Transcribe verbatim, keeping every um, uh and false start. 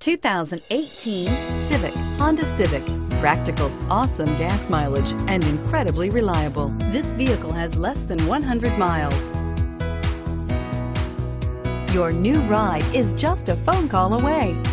two thousand eighteen Civic, Honda Civic. Practical, awesome gas mileage, and incredibly reliable. This vehicle has less than one hundred miles. Your new ride is just a phone call away.